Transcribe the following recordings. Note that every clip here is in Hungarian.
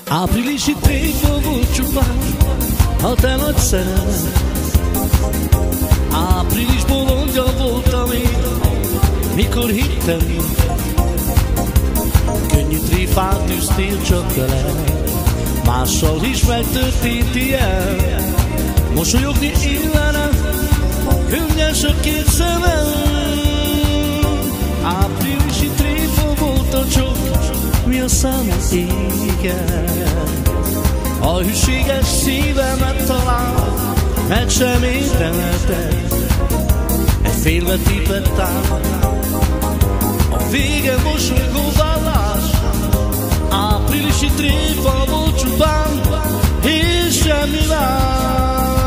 Áprilisi tréfa volt csupán a te nagy szerelem. Április bolondja voltam én, mikor hittem, könnyű tréfát tűztél csak velem. Mással is megtörtént ilyen, mosolyogni illene, könnyes a két szemem. Áprilisi tréfa volt a csók, mi a számos égen. A hűséges szívemet talán meg sem érdemelted. Egy félvetített áll, a vége mosolygó vállás. Áprilisi tréfa volt csupán, és semmi más.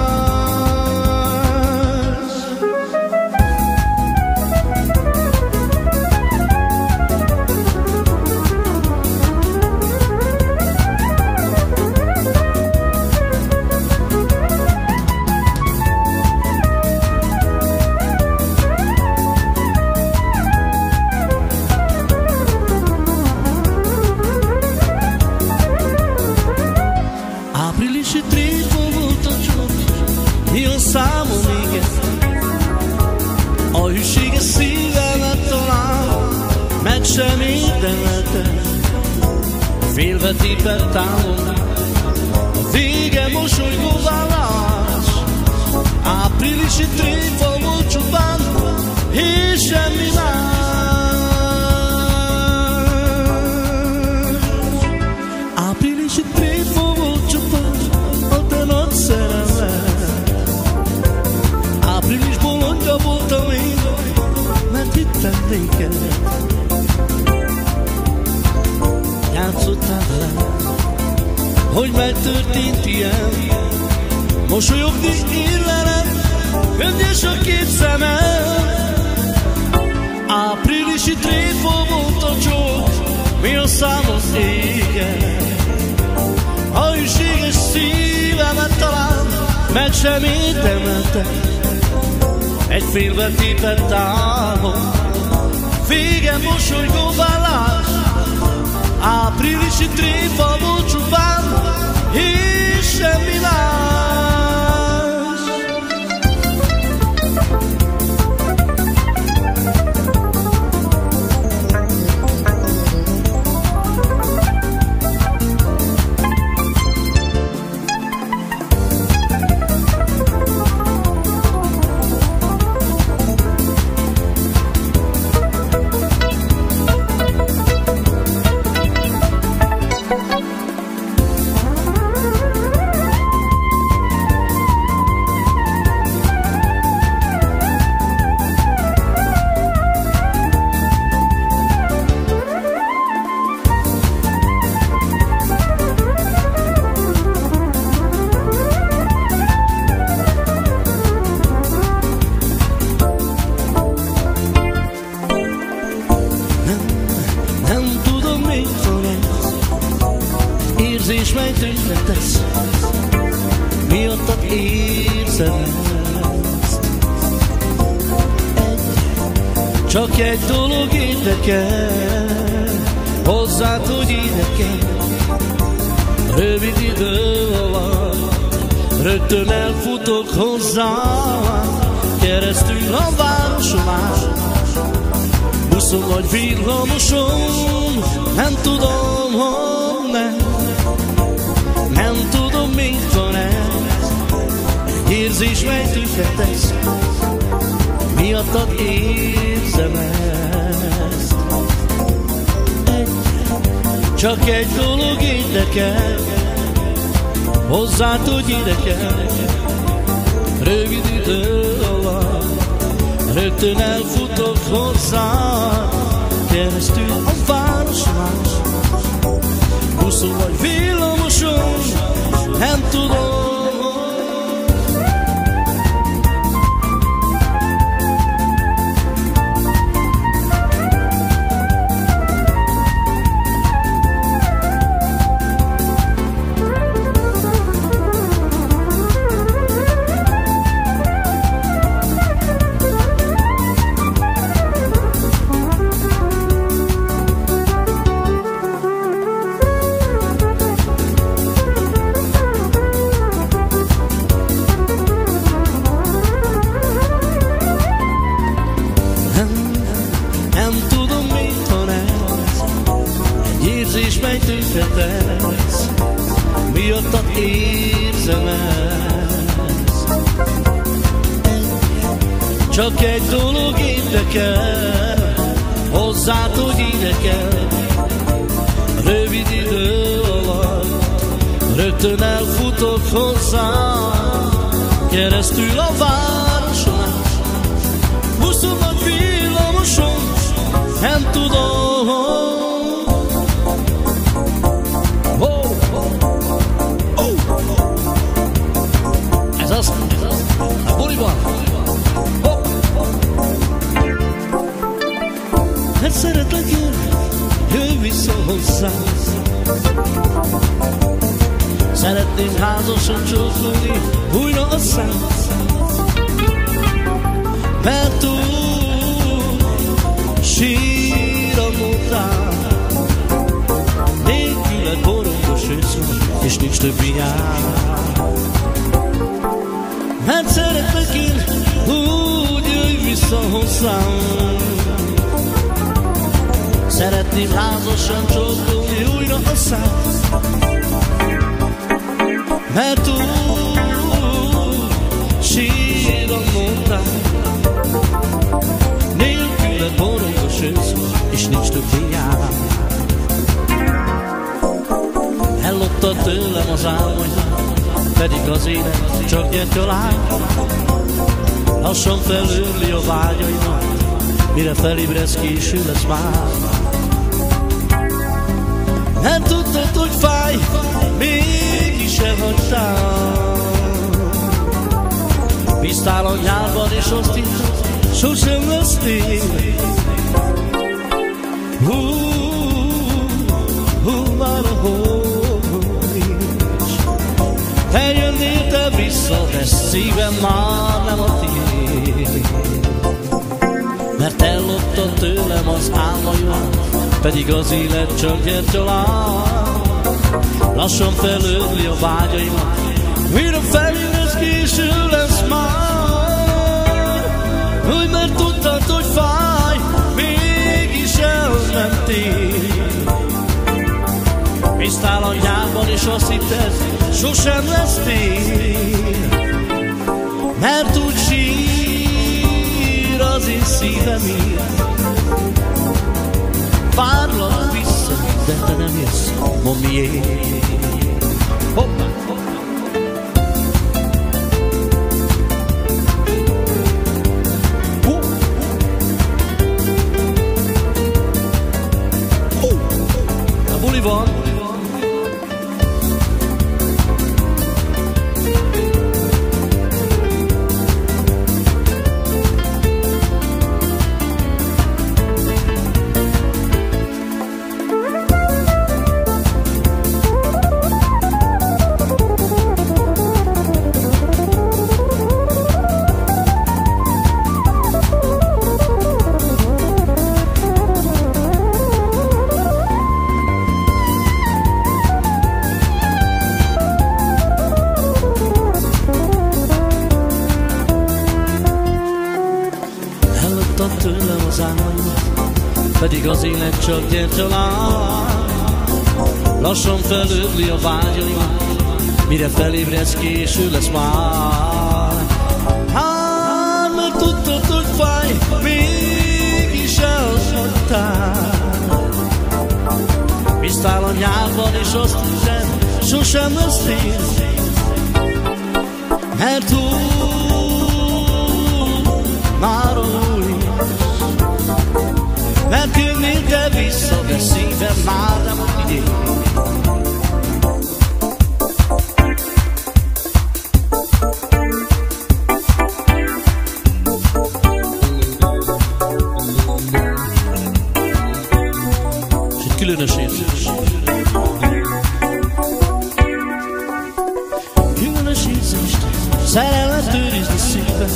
Áprilisi tréfa volt a csók, mi a számom éget. A hűséges szívemet talán meg sem érdemelte. Félvetített álom, a vége mosolygó vállás. Áprilisi tréfa volt csupán, és semmi más. Áprilisi tréfa volt csupán a te nagy szerelem. Április bolondja voltam én, mert hittem néked. Játszottál velem, hogy megtörtént ilyen, mosolyogni illene, könnyes a két szemem. Áprilisi tréfa volt a csók, mi a számos égen. A hűséges szívemet talán meg sem érdemelte. Egy félvetített álom, vége mosolygó vállás. Áprilisi tréfa volt csupán, és semmi más. Nem tudom, mit van ez, érzés mely tünkretesz, miattad érzem ezt. Csak egy dolog érdekel, hozzád, hogy érdekel. Rövid idő alatt rögtön elfutok hozzád, keresztül a városon át. Buszon vagy villamoson, nem tudom, hol nem tudom, mit van ez. Egy érzés, mely tünkretesz, miattad érzem ezt. Csak egy dolog érdekel, hozzád, hogy érdekel. Rövid idő alatt rögtön elfutok hozzád, keresztül a városon. Buszon vagy villamoson, nem tudom. titkot érzem ezt. Csak egy dolog érdekel, hozzád, hogy énekel. Rövid idő alatt rögtön elfutok hozzá, keresztül a városon, buszon vagy villamoson, nem tudom. Ez az, a buliban. Hát szeretlek én, jöjj vissza hozzám. Szeretném házasan csókolni újra a szám. Mert úgy sírom után, nélküled borongos ősz van, és nincs többi jár. Mert szeretlek én, úgy jöjj vissza hozzám. Szeretném házasan csókolni újra a szám. Mert úgy sírom után, nélküled borongos ősz van, és nincs többi jár. Elloptad tőlem az álmaimat, pedig az élet csak gyertyalány. Lassan felőrli a vágyaimat, mire felébredsz, késő lesz már. Nem tudtad, hogy fáj, mégis elhagytál. Bíztál a nyárban, és azt hittad, sosem lesz tél. Már a hó nincs. Eljönnél te vissza, de szívem már nem a tiéd. Mert elloptad tőlem az álmaimat, pedig az élet csak gyertyalán. Lassan felödli a vágyaimat, mire felülsz, késő lesz már. Úgy, mert tudtad, hogy fáj, mégis elmentél. Bíztál a nyárban, és azt hitted, sosem lesz tél. Mert úgy sír az én szívem ír. Várlak vissza, de te nem jössz, mondd miért. Hoppá! A buli van. Tőlem az álmaimat, pedig az élet csak gyertyalán. Lassan felödli a vágyaimat, mire felébredsz, késő lesz már. Hát, mert tudtad, hogy fáj, mégis elhagytál. Bíztál a nyárban, és azt hiszed, sosem lesz tél. Mert már mert jönnél te vissza, de szívem már nem a tiéd. És egy különös érzés. Különös érzést, szerelmet őrizni szívben.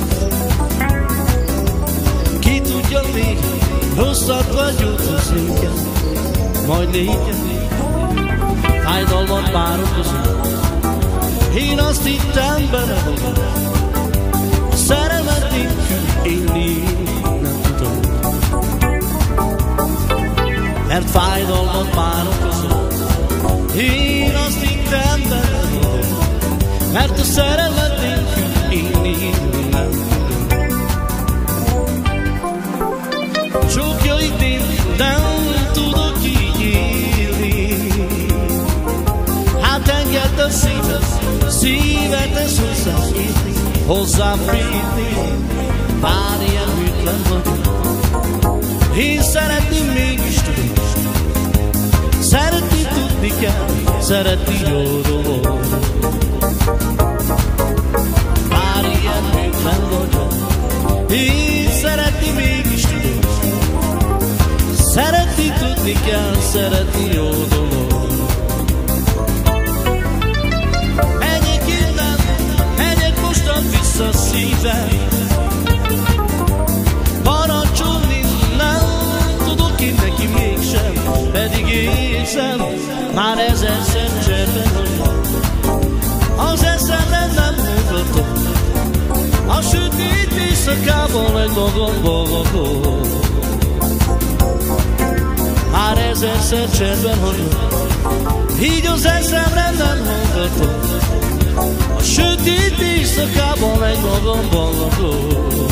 Ki tudja még, rosszat vagy jót nékem, majd nékem fájdalmat már okozom. Én azt hittem bele, hogy a szerelmet nélkül élni nem tudom. Mert fájdalmat már okozom. Én azt hittem bele, mert a szerelmet nélkül élni nem tudom. Csókjait én nem tudok így élni. Hát engedd a szívet ez hozzám érni, hozzám férni. Bár ilyen hűtlen vagyok, én szeretném mégis tudom. Szeretni tudni kell, szeretni jó dolog. Bár ilyen hűtlen vagyok, én szeretni mégis tudom. Szeretni tudni kell, szeretni jó dolog. Menjek innen, menjek mostan vissza szívem. Parancsolni nem tudok én neki mégsem, pedig érzem, már ezerszer cserben vagyok. Az eszemben nem hallgatok, a sötét éjszakában egy magam boldogok. Már ezerszer cserben vagyok, így az eszemre nem hallgatok. A sötét éjszakában egy magam boldogok.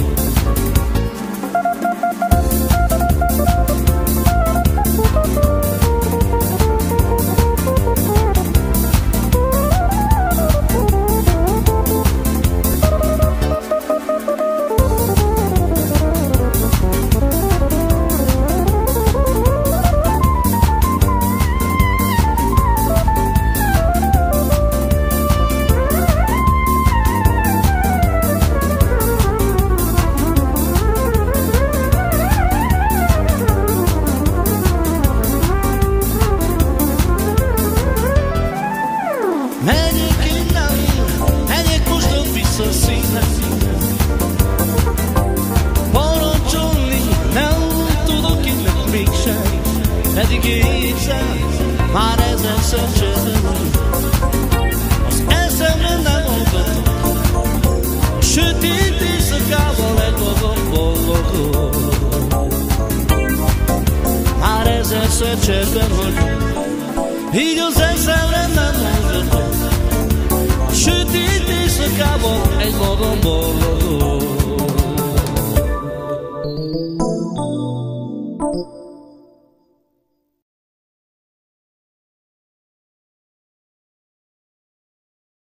Menjek innen, menjek mostan vissza szívem. Parancsolni nem tudok innen mégsem, pedig érzem, már ezerszer cserben vagyok. Az eszemre nem hallgatok, a sötét éjszakában egy magam boldogok. Már ezerszer cserben vagyok, így az eszemre nem hallgatok. A sötét éjszakában egy magam boldog.